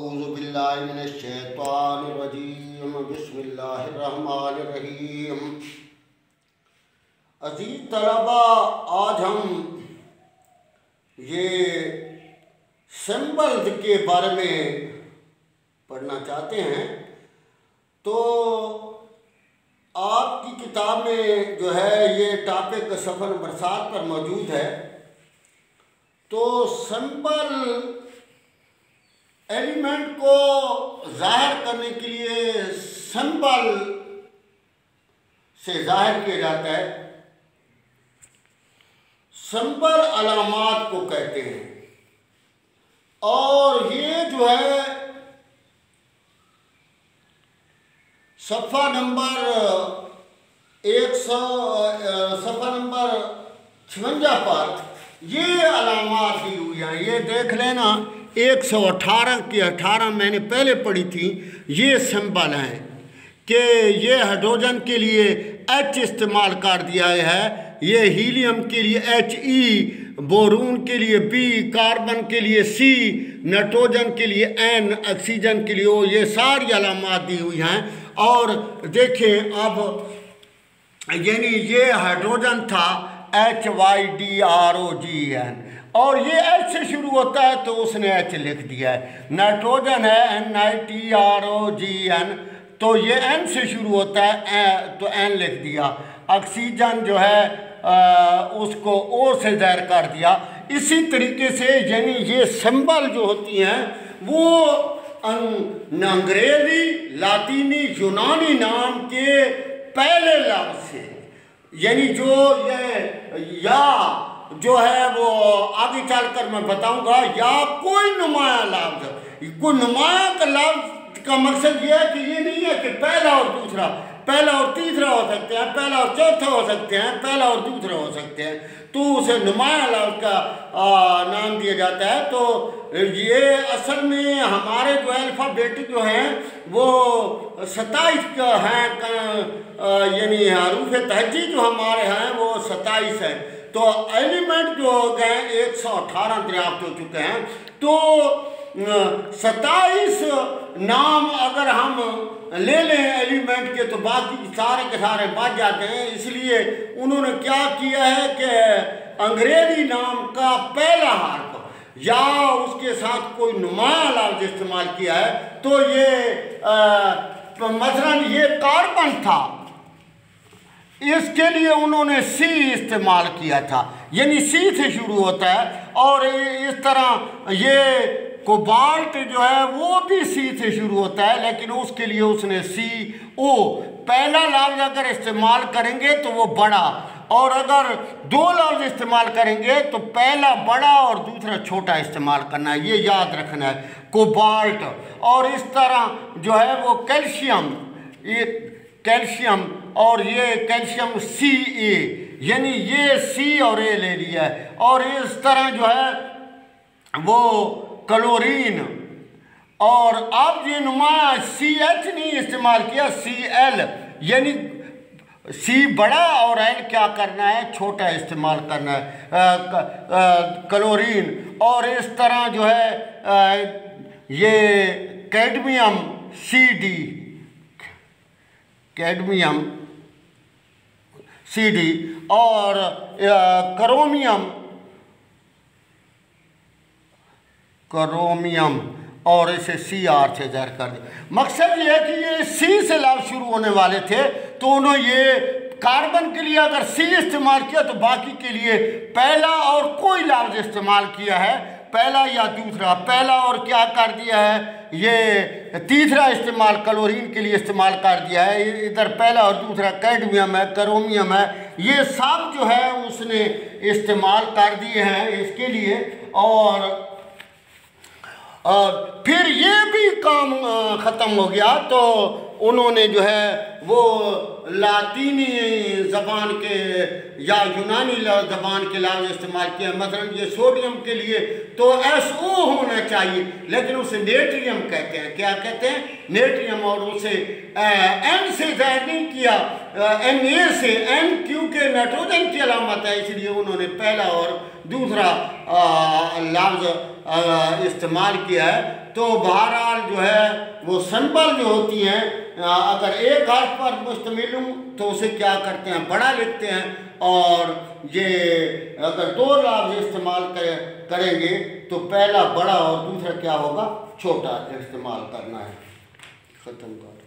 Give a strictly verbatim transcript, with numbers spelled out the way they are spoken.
अऊज़ु बिल्लाहि मिनश शैतानिर रजीम बिस्मिल्लाहिर रहमानिर रहीम। अज़ीज़ तलबा, आज हम ये सिंबल्स के बारे में पढ़ना चाहते हैं। तो आपकी किताब में जो है ये टॉपिक सफ़र नंबर सात पर मौजूद है। तो सिंबल एलिमेंट को जाहिर करने के लिए सिंबल से जाहिर किया जाता है। सिंबल अलामात को कहते हैं और ये जो है सफ़ा नंबर एक सौ सफ़ा नंबर छवंजा पर ये अलामात दी हुई हैं। ये देख लेना, एक सौ अठारह की अठारह मैंने पहले पढ़ी थी। ये सिंबल हैं कि ये हाइड्रोजन के लिए एच इस्तेमाल कर दिया है, ये हीलियम के लिए एच ई, बोरून के लिए बी, कार्बन के लिए सी, नाइट्रोजन के लिए एन, ऑक्सीजन के लिए ओ। ये सारी अलामात दी हुई हैं। और देखें अब, यानी ये हाइड्रोजन था H Y D R O G N, और ये एच से शुरू होता है तो उसने एच लिख दिया है। नाइट्रोजन है N I T R O G N, तो ये एन से शुरू होता है ए, तो एन लिख दिया। ऑक्सीजन जो है आ, उसको ओ से ज़ाहिर कर दिया। इसी तरीके से यानी ये सिंबल जो होती हैं वो अंग्रेज़ी, लातीनी, यूनानी नाम के पहले लफ्ज़ से, यानी जो ये या जो है वो आगे चलकर मैं बताऊंगा, या कोई नुमाया लफ्ज़, कोई नुमाया का लफ्ज़ का मकसद ये है कि ये नहीं है कि पहला और दूसरा, पहला और तीसरा हो सकते हैं, पहला और चौथा हो सकते हैं, पहला और दूसरा हो सकते हैं, तो उसे नुमाया लफ्ज़ का आ, नाम दिया जाता है। तो ये असल में हमारे जो अल्फ़ाबेट जो हैं वो सत्ताईस का हैं, यानी हरूफ तहजी जो हमारे हैं वो सत्ताईस हैं। तो एलिमेंट जो हो गए एक सौ अठारह दरियाफ्त हो चुके हैं। तो सत्ताईस नाम अगर हम ले लें एलिमेंट के तो बाकी सारे के सारे बच जाते हैं। इसलिए उन्होंने क्या किया है कि अंग्रेजी नाम का पहला हर्फ या उसके साथ कोई नुमाया लफ्ज़ इस्तेमाल किया है। तो ये मसलन ये कार्बन था, इसके लिए उन्होंने सी इस्तेमाल किया था, यानी सी से शुरू होता है। और इस तरह ये कोबाल्ट जो है वो भी सी से शुरू होता है, लेकिन उसके लिए उसने सी ओ पहला लफ्ज़ अगर इस्तेमाल करेंगे तो वो बड़ा, और अगर दो लफ्ज़ इस्तेमाल करेंगे तो पहला बड़ा और दूसरा छोटा इस्तेमाल करना है, ये याद रखना है। कोबाल्ट, और इस तरह जो है वो कैल्शियम, ये कैल्शियम, और ये कैल्शियम सी ए, यानी ये सी और ए ले लिया है। और इस तरह जो है वो क्लोरीन, और अब ये नुमाया सी एच नहीं इस्तेमाल किया, सी एल, यानी सी बड़ा और एल क्या करना है, छोटा इस्तेमाल करना है, क्लोरीन। और इस तरह जो है आ, ये cadmium C D, cadmium C D, और क्रोमियम क्रोमियम और इसे सी आर से ज़ाहिर कर दिया। मकसद ये है कि ये सी से लफ्ज़ शुरू होने वाले थे, तो उन्होंने ये कार्बन के लिए अगर सी इस्तेमाल किया तो बाकी के लिए पहला और कोई लफ्ज़ इस्तेमाल किया है, पहला या दूसरा। पहला और क्या कर दिया है, ये तीसरा इस्तेमाल क्लोरीन के लिए इस्तेमाल कर दिया है। इधर पहला और दूसरा कैडमियम है, क्रोमियम है, ये सब जो है उसने इस्तेमाल कर दिए हैं इसके लिए। और और फिर ये भी काम ख़त्म हो गया, तो उन्होंने जो है वो लातीनी ज़बान के या यूनानी ज़बान के लफ्ज़ इस्तेमाल किया। मसलन ये सोडियम के लिए तो एस ओ होना चाहिए, लेकिन उसे नेट्रियम कहते हैं। क्या कहते हैं? नेट्रियम। और उसे एन से ज़ाहिर नहीं किया, एन ए से, एन क्योंकि नाइट्रोजन की अलामत है, इसलिए उन्होंने पहला और दूसरा लफ्ज़ इस्तेमाल किया है। तो बहरहाल जो है वो सिंबल जो होती हैं, अगर एक हर्फ पर मुश्तमिल हूँ तो उसे क्या करते हैं, बड़ा लिखते हैं। और ये अगर दो लफ्ज़ इस्तेमाल कर, करेंगे तो पहला बड़ा और दूसरा क्या होगा, छोटा इस्तेमाल करना है। ख़त्म कर।